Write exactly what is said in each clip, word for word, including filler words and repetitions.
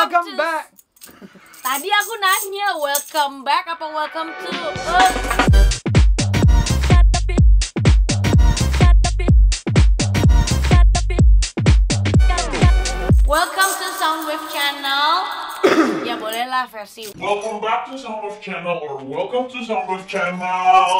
welcome to... back. Tadi aku nanya welcome back apa welcome to. Uh. Welcome to Soundwave Channel. Ya bolehlah versi. Welcome back to Soundwave Channel or welcome to Soundwave Channel.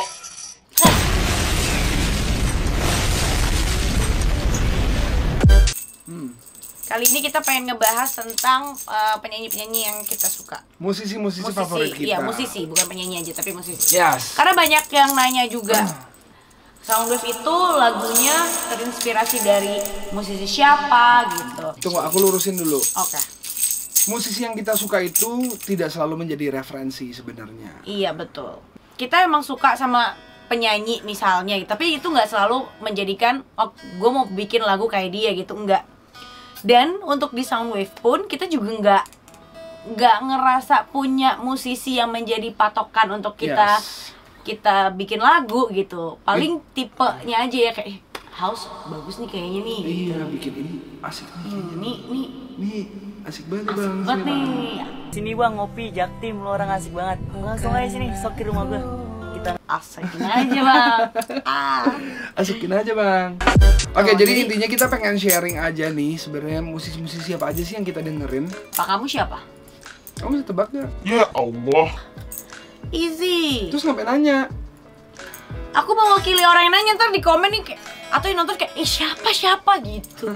Hmm. Kali ini kita pengen ngebahas tentang uh, penyanyi-penyanyi yang kita suka. Musisi-musisi favorit kita. Iya, musisi, bukan penyanyi aja, tapi musisi. Yes. Karena banyak yang nanya juga. Soundwave itu lagunya terinspirasi dari musisi siapa gitu. Tunggu, aku lurusin dulu. Oke. Okay. Musisi yang kita suka itu tidak selalu menjadi referensi sebenarnya. Iya, betul. Kita emang suka sama penyanyi misalnya, tapi itu nggak selalu menjadikan, oh gue mau bikin lagu kayak dia gitu, enggak. Dan untuk di Soundwave pun kita juga nggak nggak ngerasa punya musisi yang menjadi patokan untuk kita yes. kita bikin lagu gitu. Paling eh. tipenya aja ya kayak house bagus nih kayaknya nih. Iya, bikin ini asik nih. Hmm, nih nih nih asik banget asik bang. banget nih. Sini bang ngopi Jaktim, lo orang asik banget. Langsung aja sini, sok ke rumah gue. Kita asikin aja bang. Ah. Asikin aja bang. Oke, okay, oh, jadi, jadi intinya kita pengen sharing aja nih sebenarnya musisi-musisi apa aja sih yang kita dengerin. Pak, kamu siapa? Kamu bisa tebak gak? Ya Allah. Easy. Terus ngapain nanya? Aku mewakili orang yang nanya, ntar di komen nih kayak, atau yang nonton kayak, eh siapa siapa gitu.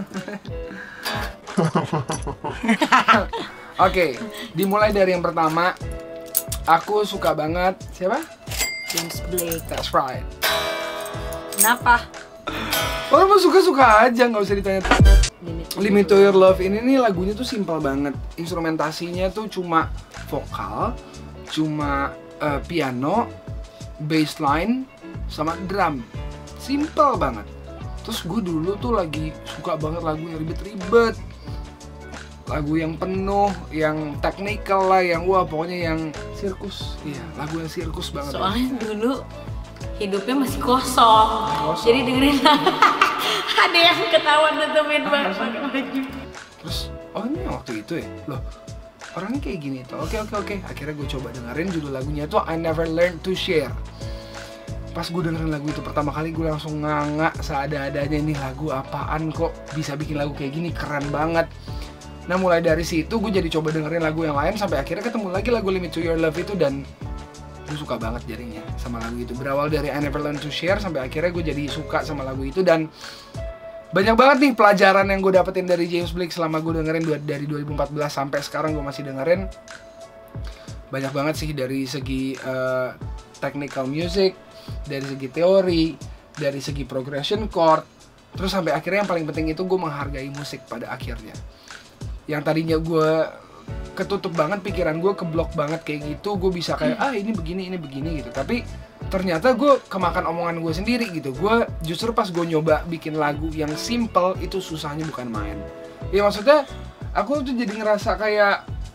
Oke, okay, dimulai dari yang pertama. Aku suka banget siapa? James Blake. That's right. Kenapa? Orang mau suka-suka aja, nggak usah ditanya. Limit to Your Love ini nih lagunya tuh simpel banget. Instrumentasinya tuh cuma vokal, cuma uh, piano, bass line, sama drum. Simple banget. Terus gue dulu tuh lagi suka banget lagu yang ribet-ribet, lagu yang penuh, yang technical lah, yang wah pokoknya yang sirkus. Iya, lagu yang sirkus banget. Soalnya ya. Dulu hidupnya masih kosong, kosong. Jadi dengerin ada yang ketahuan nutupin banget pakai baju. Terus, oh ini waktu itu ya? Loh, orangnya kayak gini tuh. Oke oke oke. Akhirnya gue coba dengerin, judul lagunya tuh I Never Learned to Share. Pas gue dengerin lagu itu pertama kali, gue langsung nganga seada-adanya, ini lagu apaan kok bisa bikin lagu kayak gini, keren banget. Nah mulai dari situ gue jadi coba dengerin lagu yang lain sampai akhirnya ketemu lagi lagu Limit to Your Love itu dan gue suka banget jadinya sama lagu itu. Berawal dari I Never Learned to Share sampai akhirnya gue jadi suka sama lagu itu dan banyak banget nih pelajaran yang gue dapetin dari James Blake selama gue dengerin dari dua ribu empat belas sampai sekarang gue masih dengerin. Banyak banget sih dari segi uh, technical music, dari segi teori, dari segi progression chord, terus sampai akhirnya yang paling penting itu gue menghargai musik pada akhirnya. Yang tadinya gue ketutup banget pikiran gue, keblok banget kayak gitu, gue bisa kayak ah ini begini ini begini gitu, tapi ternyata gue kemakan omongan gue sendiri gitu. Gue justru pas gue nyoba bikin lagu yang simple itu susahnya bukan main. Ya maksudnya aku tuh jadi ngerasa kayak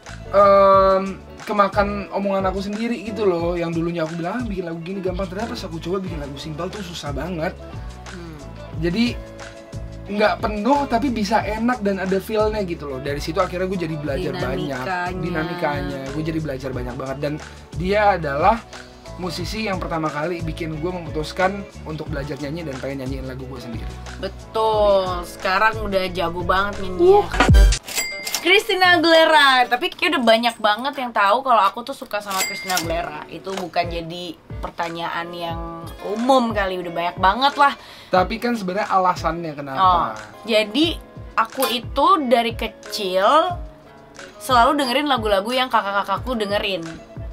um, kemakan omongan aku sendiri gitu loh. Yang dulunya aku bilang ah, bikin lagu gini gampang, ternyata pas aku coba bikin lagu simple tuh susah banget. hmm. Jadi nggak penuh tapi bisa enak dan ada feel-nya gitu loh. Dari situ akhirnya gue jadi belajar banyak dinamikanya, gue jadi belajar banyak banget. Dan dia adalah musisi yang pertama kali bikin gue memutuskan untuk belajar nyanyi dan pengen nyanyiin lagu gue sendiri. Betul, sekarang udah jago banget nyanyi. uh. Christina Aguilera, tapi kayak udah banyak banget yang tahu kalau aku tuh suka sama Christina Aguilera. Itu bukan jadi pertanyaan yang umum kali, udah banyak banget lah. Tapi kan sebenarnya alasannya kenapa? Oh, jadi aku itu dari kecil selalu dengerin lagu-lagu yang kakak-kakakku dengerin.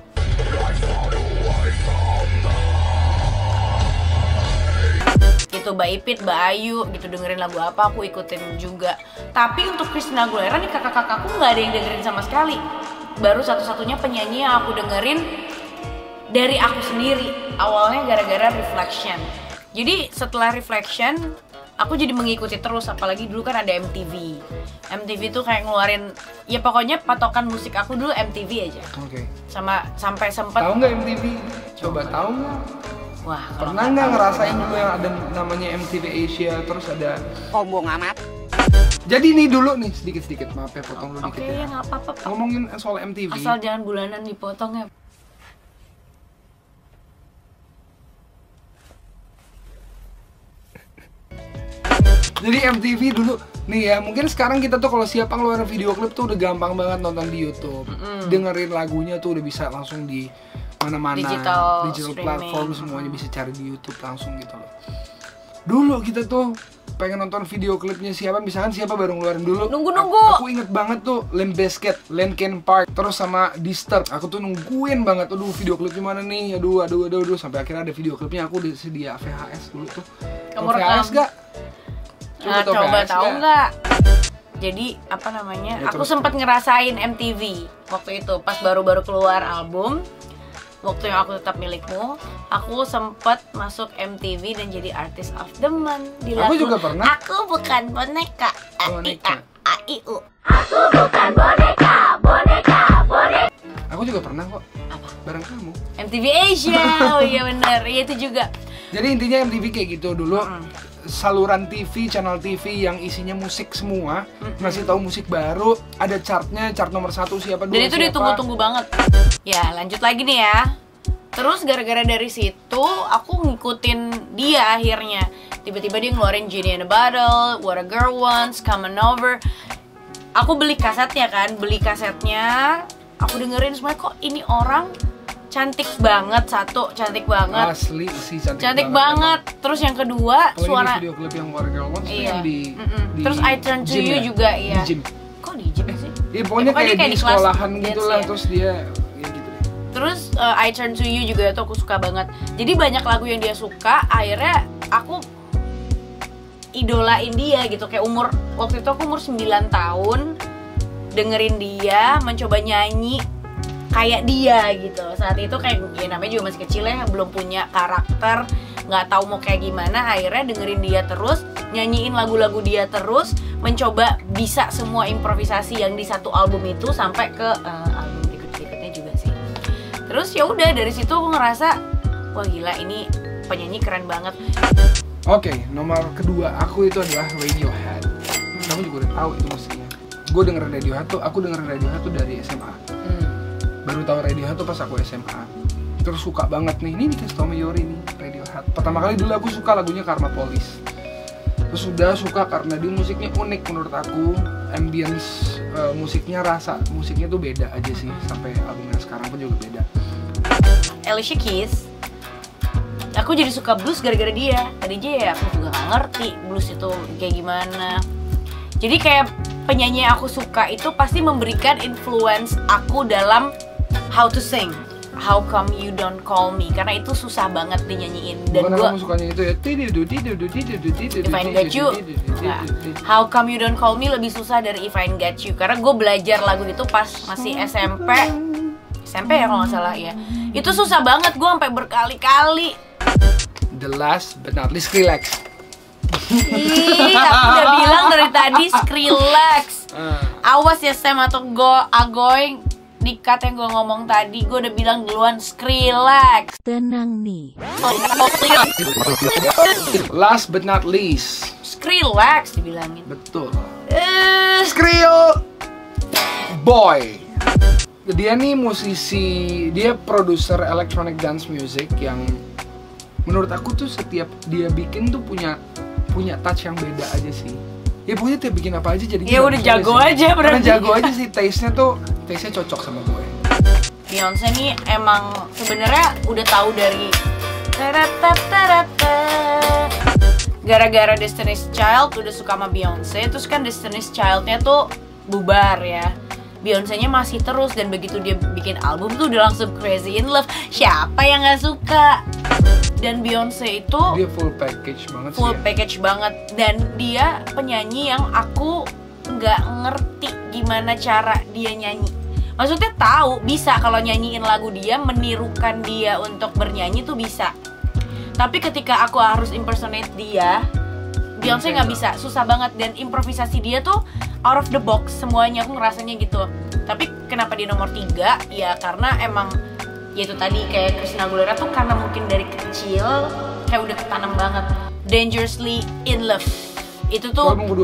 Gitu, Mbak Ipit, Mbak Ayu gitu dengerin lagu apa aku ikutin juga. Tapi untuk Christina Aguilera nih kakak-kakakku nggak ada yang dengerin sama sekali. Baru satu-satunya penyanyi yang aku dengerin dari aku sendiri. Awalnya gara-gara Reflection. Jadi setelah Reflection aku jadi mengikuti terus, apalagi dulu kan ada M T V. M T V tuh kayak ngeluarin, ya pokoknya patokan musik aku dulu M T V aja. Oke. Okay. Sama sampai sempet. Tahu nggak M T V? Coba tahu nggak? Wah, pernah nggak ngerasain dulu yang ada namanya M T V Asia, terus ada sombong amat. Jadi nih dulu nih sedikit-sedikit, maaf ya potong dulu Oke, dikit ya. ya nggak apa-apa, Pak. Ngomongin soal M T V. Asal jangan bulanan dipotong ya. Jadi M T V dulu nih ya, mungkin sekarang kita tuh kalau siapa ngeluarin video klip tuh udah gampang banget nonton di YouTube. Mm-mm. Dengerin lagunya tuh udah bisa langsung di mana-mana, Digital digital streaming. platform semuanya bisa cari di YouTube langsung gitu loh. Dulu kita tuh pengen nonton video klipnya siapa, misalkan siapa baru ngeluarin dulu. Nunggu-nunggu. Aku, aku inget banget tuh Limp Bizkit, Linkin Park, terus sama Disturbed. Aku tuh nungguin banget, aduh video klipnya mana nih, aduh aduh aduh aduh sampai akhirnya ada video klipnya. Aku udah sedia V H S dulu tuh. Kamu V H S rekam? gak? Nah, tau coba V H S tahu nggak? nggak? Jadi apa namanya? Ya, aku terus, sempat ngerasain M T V waktu itu pas baru-baru keluar album. Waktu yang aku tetap milikmu, aku sempat masuk M T V dan jadi artist of the month di lagu Aku juga pernah. Aku bukan boneka. A I Boneka. A A I U. Aku juga pernah kok. Apa? Bareng kamu. M T V Asia. Oh iya benar. Iya itu juga. Jadi intinya M T V kayak gitu dulu. Mm. Saluran T V, channel T V yang isinya musik semua, ngasih tahu musik baru, ada chartnya, chart nomor satu siapa dulu Dan itu siapa. ditunggu-tunggu banget. Ya lanjut lagi nih ya. Terus gara-gara dari situ aku ngikutin dia akhirnya. Tiba-tiba dia ngeluarin Genie in a Bottle, What a Girl Wants, Coming Over. Aku beli kasetnya kan, beli kasetnya. Aku dengerin semuanya, kok ini orang cantik banget, satu cantik banget. Asli sih cantik, Cantik banget. Terus yang kedua Kalau suara video klip yang What a Girl Wants iya. yang di, Mm-mm. di Terus I Turn to gym You ya? juga iya. Di gym. Kok di gym sih? Iya pokoknya Ya, kayak, di kelas sekolahan dance gitu lah, ya. terus dia ya gitu deh. Terus uh, I Turn to You juga tuh aku suka banget. Jadi banyak lagu yang dia suka, akhirnya aku idolain dia gitu. Kayak umur waktu itu aku umur sembilan tahun, dengerin dia, mencoba nyanyi kayak dia gitu. Saat itu kayak ya namanya juga masih kecil ya, belum punya karakter, nggak tahu mau kayak gimana. Akhirnya dengerin dia terus, nyanyiin lagu-lagu dia terus, mencoba bisa semua improvisasi yang di satu album itu sampai ke uh, album berikut-berikutnya juga sih. Terus ya udah dari situ aku ngerasa wah gila ini penyanyi keren banget. Oke, nomor kedua aku itu adalah Radiohead. Kamu juga udah tahu itu musiknya. Gue dengerin Radiohead tuh, aku dengerin Radiohead tuh dari S M A. Hmm. Baru tahu Radiohead tuh pas aku S M A. Terus suka banget nih, ini dikasih tau sama Yori nih, Radiohead. Pertama kali dulu aku suka lagunya Karma Police. Terus udah suka karena dia musiknya unik menurut aku. Ambience uh, musiknya, rasa musiknya tuh beda aja sih. Sampai albumnya sekarang pun juga beda. Alicia Keys. Aku jadi suka blues gara-gara dia. Tadi aja ya aku juga gak ngerti blues itu kayak gimana. Jadi kayak penyanyi yang aku suka itu pasti memberikan influence aku dalam how to sing. How Come You Don't Call Me, karena itu susah banget dinyanyiin. Dan Bukan gue kamu sukanya itu ya. If I Ain't Got You, enggak. How Come You Don't Call Me lebih susah dari If I Ain't Got You. Karena gue belajar lagu itu pas masih S M P. S M P ya kalau nggak salah ya. Itu susah banget, gue sampai berkali-kali. The last but not least, Skrillex. Ih, aku udah bilang dari tadi Skrillex. Uh, Awas ya Sam atau go Agoing dikat yang gue ngomong tadi. Gue udah bilang duluan Skrillex. Tenang nih. last but not least, Skrillex dibilangin. betul. Eh, Skrill Boy. Dia nih musisi, dia produser electronic dance music yang menurut aku tuh setiap dia bikin tuh punya punya touch yang beda aja sih. Ya pokoknya tiap bikin apa aja jadi Ya udah jago aja berarti. Karena jago aja sih, taste-nya tuh taste-nya cocok sama gue. Beyonce nih emang sebenarnya udah tahu dari taratatata. Gara-gara Destiny's Child udah suka sama Beyonce, terus kan Destiny's Child-nya tuh bubar ya. Beyonce-nya masih terus, dan begitu dia bikin album tuh udah langsung crazy in love. Siapa yang nggak suka? Dan Beyonce itu Dia full package banget full sih. Ya. package banget, dan dia penyanyi yang aku nggak ngerti gimana cara dia nyanyi. Maksudnya tahu bisa kalau nyanyiin lagu dia, menirukan dia untuk bernyanyi tuh bisa. Tapi ketika aku harus impersonate dia, Beyonce nggak bisa, susah banget. Dan improvisasi dia tuh out of the box semuanya, aku ngerasanya gitu. Tapi kenapa dia nomor tiga? Ya karena emang ya itu tadi kayak Christina Aguilera tuh karena mungkin dari kecil kayak udah ketanam banget. Dangerously in Love itu tuh Album kedua ya?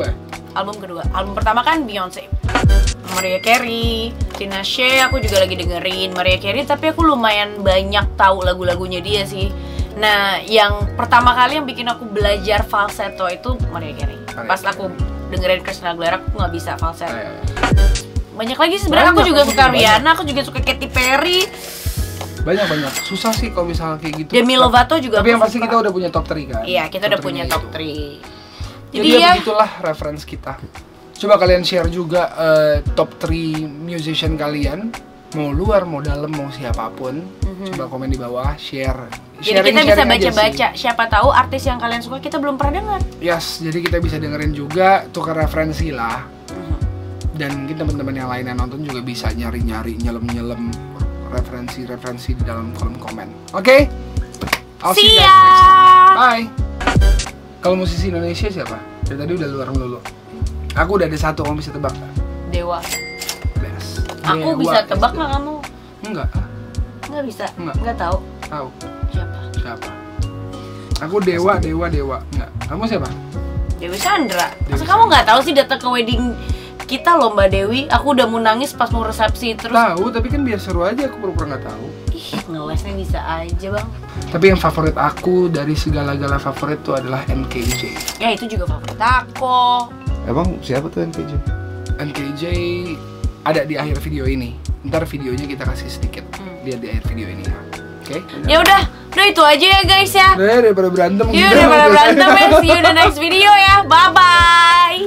album kedua. Album pertama kan Beyonce, Mariah Carey, Tina Shea aku juga lagi dengerin Mariah Carey, tapi aku lumayan banyak tahu lagu-lagunya dia sih. Nah, yang pertama kali yang bikin aku belajar falsetto itu Mariah Carey. Pas aku dengerin Christina Aguilera aku nggak bisa falsetto. Banyak lagi sebenarnya, aku juga suka Rihanna, aku juga suka Katy Perry. Banyak-banyak. Susah sih kalau misalnya kayak gitu. Demi Lovato juga. Tapi yang aku pasti suka. kita udah punya top tiga kan? Iya, kita udah Top punya three-nya top itu. tiga. Jadi, Jadi ya ya, begitulah reference kita. Coba kalian share juga eh, top tiga musician kalian, mau luar, mau dalam, mau siapapun. Mhm. Coba komen di bawah, share. jadi kita bisa baca-baca. Siapa tahu artis yang kalian suka kita belum pernah dengar. Yes, jadi kita bisa dengerin juga, tukar referensi lah. Mhm. Dan mungkin teman-teman yang lain yang nonton juga bisa nyari-nyari, nyelem-nyelem referensi-referensi di dalam kolom komen. Oke? Okay? I'll see you See guys next time. ya. Bye. Kalau musisi Indonesia siapa? Dari tadi udah luar melulu. Aku udah ada satu, kamu bisa tebak nggak? Dewa. Best. Aku Dewa bisa tebak S D. nggak kamu? Enggak, Nggak bisa. Nggak. Nggak tahu. tahu Siapa? siapa. Aku Dewa, Dewa, Dewa. Enggak. Kamu siapa? Dewi Sandra. Masa Dewi kamu nggak tahu sih datang ke wedding kita loh Mbak Dewi? Aku udah mau nangis pas mau resepsi terus. Tahu, tapi kan biar seru aja, aku pura-pura nggak tahu. Ih, ngelesnya bisa aja bang. Tapi yang favorit aku dari segala-gala favorit itu adalah N K J. Ya itu juga favorit aku. Emang siapa tuh N K J? N K J ada di akhir video ini. Ntar videonya kita kasih sedikit. Hmm. Lihat di akhir video ini ya. Oke? Ya udah, udah itu aja ya guys ya. Udah, daripada berantem Yuk gitu. daripada berantem ya. See you in the next video ya. Bye bye.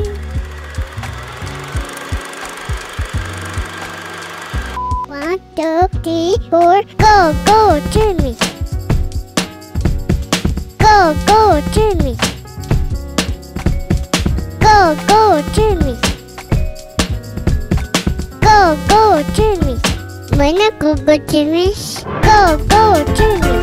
One, two, three, four, go, go, Jimmy. Go, go, Jimmy. Go, go, Jimmy. Go, go, Jimmy. Mana go, go, Jimmy? Go, go, Jimmy.